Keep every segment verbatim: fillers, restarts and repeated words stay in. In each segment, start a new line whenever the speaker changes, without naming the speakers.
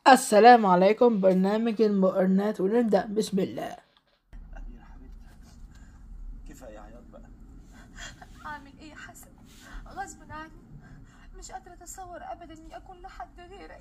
السلام عليكم، برنامج المقارنات، ونبدأ بسم الله.
أميرة حبيبتي، كفاية عياط بقى.
أعمل إيه يا حسن؟ غصب عني، مش قادرة أتصور أبدا إني أكون لحد غيرك.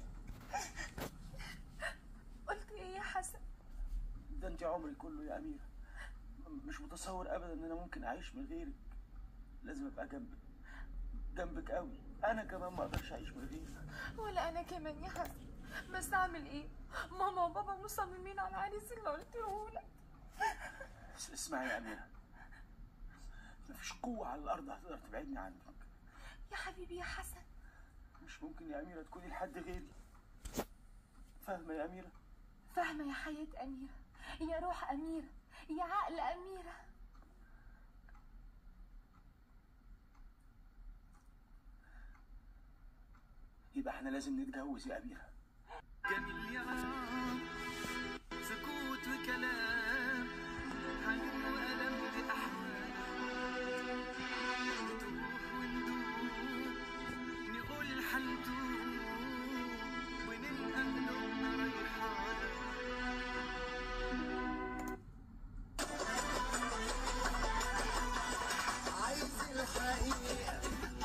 قلت إيه يا حسن؟
ده أنت عمري كله يا أميرة، مش متصور أبدا إن أنا ممكن أعيش من غيرك. لازم أبقى جنبك جنبك قوي. أنا كمان ما أقدرش أعيش من غيرك.
ولا أنا كمان يا حسن، بس أعمل إيه؟ ماما وبابا مصممين على العريس اللي قلتهولك.
اسمعي يا أميرة، مفيش قوة على الأرض هتقدر تبعدني عنك.
يا حبيبي يا حسن،
مش ممكن يا أميرة تكوني لحد غيري. فاهمة يا أميرة؟
فاهمة يا حياة أميرة، يا روح أميرة، يا عقل أميرة.
يبقى احنا لازم نتجوز يا أميرة.
جميل يا عام، سكوت وكلام، حنين وألم بأحوال، نتوه وندوب، نقول حنتوب ونلقى قلوبنا ريحان. عايز الحقيقة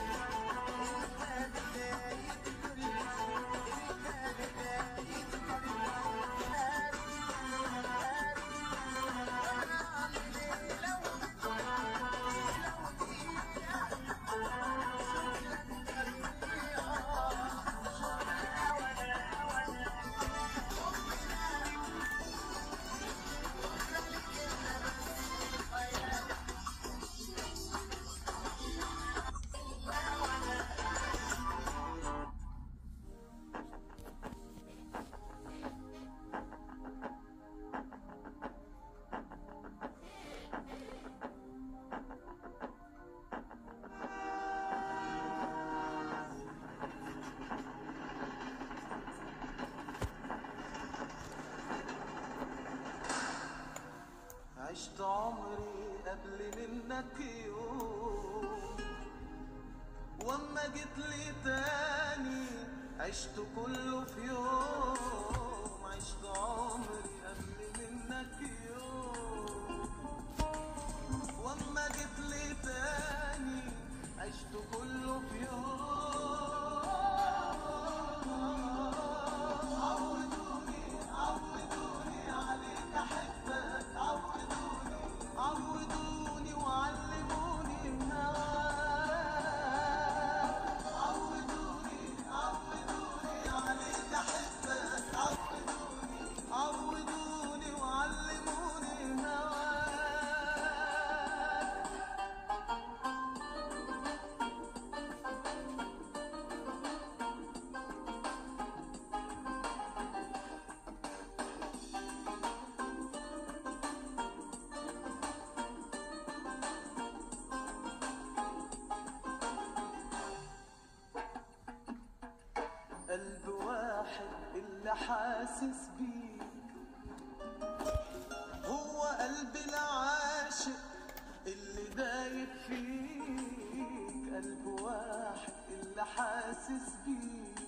عشت عمري قبل منك يوم، واما جيت لي تاني عشت كله في يوم. عشت عمري قبل منك يوم، واما جيت لي تاني عشت كله في يوم. عودوني عودوني عليك احبك، عودوني عودوني وعلموني هواك. عودوني عودوني عليك احبك، عودوني عودوني وعلموني هواك. قلب واحد اللي حاسس بيك، هو قلب العاشق اللي دايب فيك. قلب واحد اللي حاسس بيك،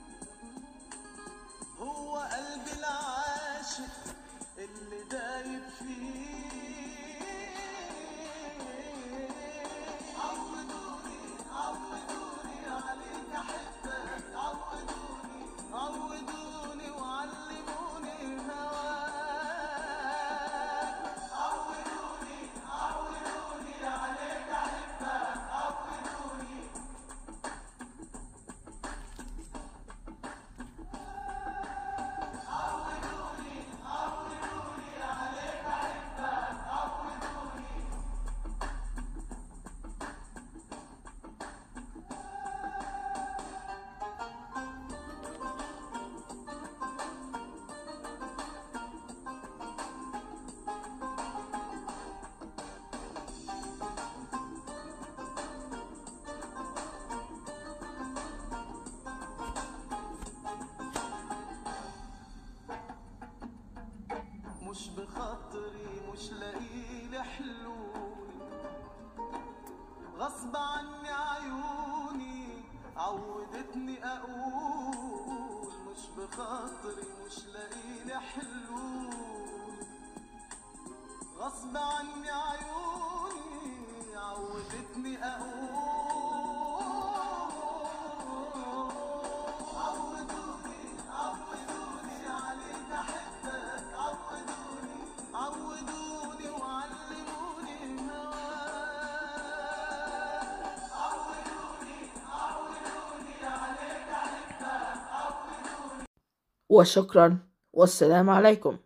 هو قلب العاشق اللي دايب فيك. عودوني عودوني عليك احبك، عودوني عودوني وعلموني هواك. عودوني عودوني عليك احبك، عودوني عودوني عودوني عليك احبك، عودوني. مش بخاطري مش لاقيلي حلول، غصب عني عيوني عودتني اقول. مش بخاطري مش لاقيلي حلول، غصب عني عيوني عودتني اقول عودوني عودوني عليك احبك، عودوني عودوني وعلموني هواك، عودوني عودوني عليك احبك، عودوني.
وشكرا والسلام عليكم.